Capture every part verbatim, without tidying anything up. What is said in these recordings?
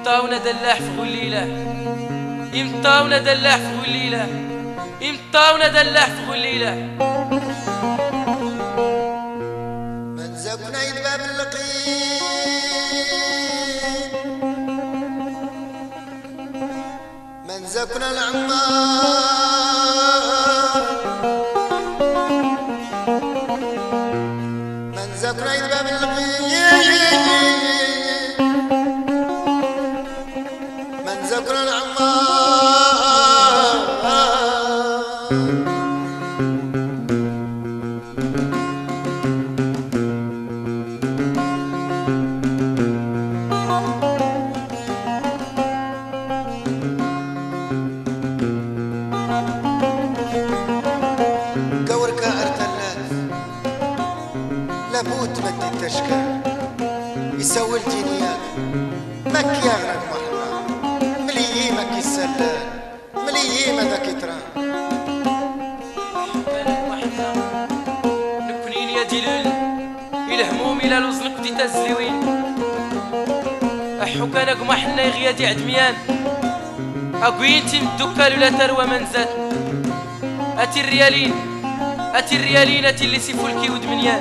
يمطاونا دلاح في غليله، يمطاونا دلاح في غليله، يمطاونا دلاح في غليله. من زبنا يدباب اللقين، من زبنا العمار، من زبنا يدباب اللقين، من زبنا العمار. لابد تمدي التشكال يسوي الجنيات مكي يغرق محنا مليي مكي السلال مليي ماذا كيتران محنا نكونين يا دلال الهموم الى لوزنك دي تزلوين احو كانك محنا يغيادي عدميان اقوينتي مدوكال ولا تروى منزل اتي الريالين اتي الريالين اتي اللي سيفولكي ودمنيان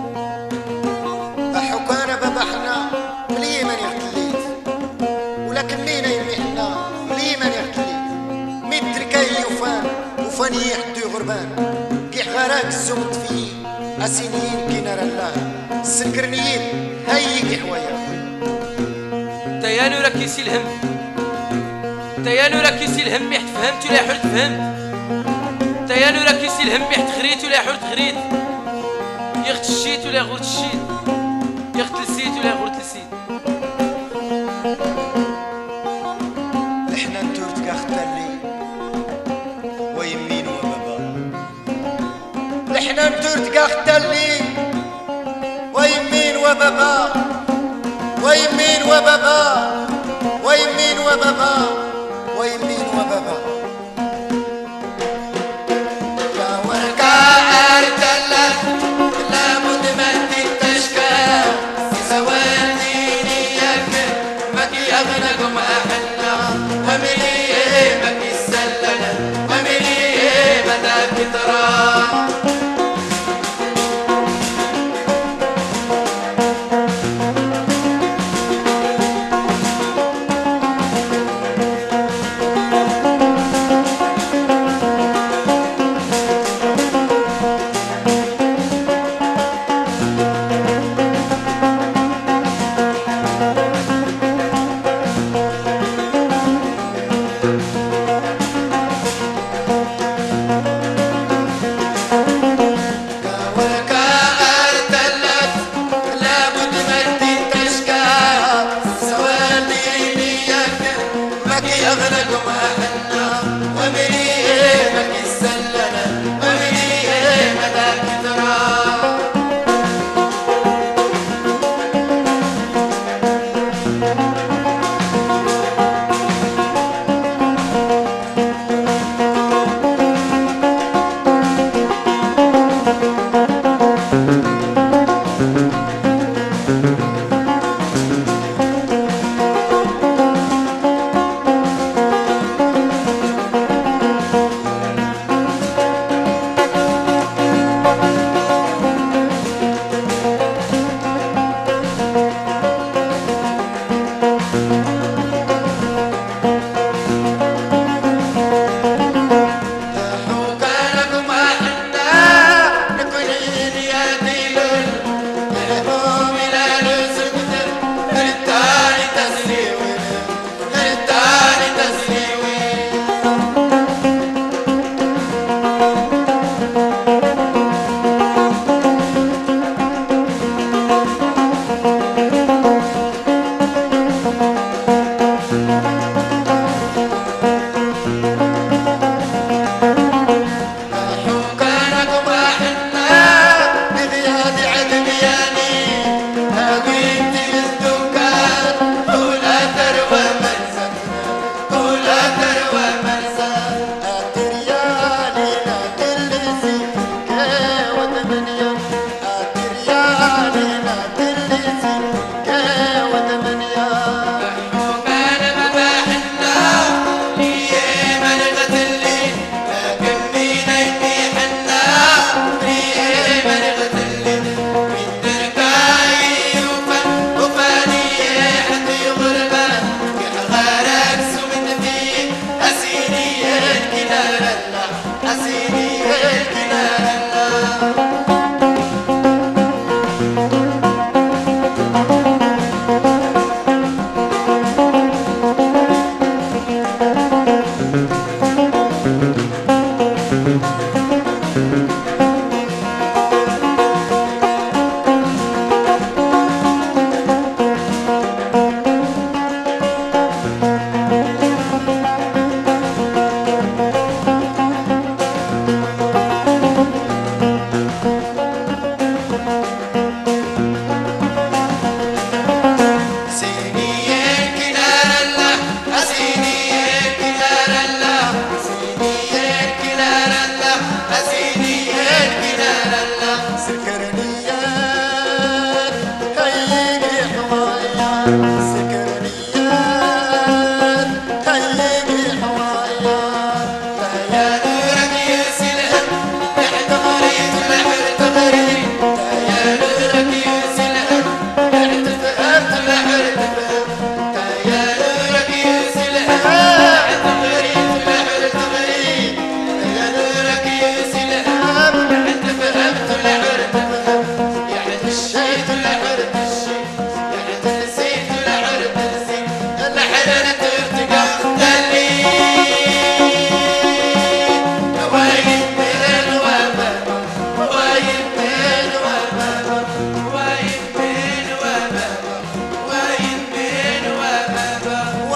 حكانا ببحنا ملي من يختليت ولكن مينا يمحنا ملي من يختليت متر كي يفان وفاني يحدو غربان كي حراك الزمت فيه اسينين كي نرى الله السنكرنيين هيك حوايا تيانو ركيسي الهم تيانو ركيسي الهم يحت فهمت ولا حرت فهمت تيانو ركيسي الهم يحت خريت ولا حرت خريت يغت الشيت ولا غرت الشيت يغت السيت ولا غرت السيت لحنا نتورت كاختلي ويمين وبابا لحنا نتورت كاختلي ويمين وبابا ويمين وبابا ويمين وبابا ويمين وبابا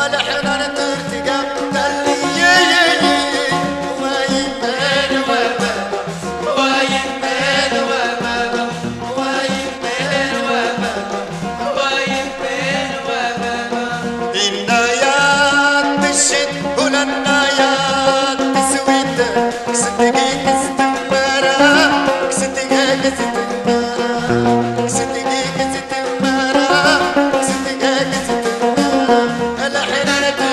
الحنان ترتقى تلي يا يا يا ويمان وبابا ويمان وبابا ويمان وبابا ويمان وبابا النايات تشد ولا النايات تسود كصدقي كستمارة كصدقي كستمارة كصدقي كستمارة كصدقي كستمارة الحنان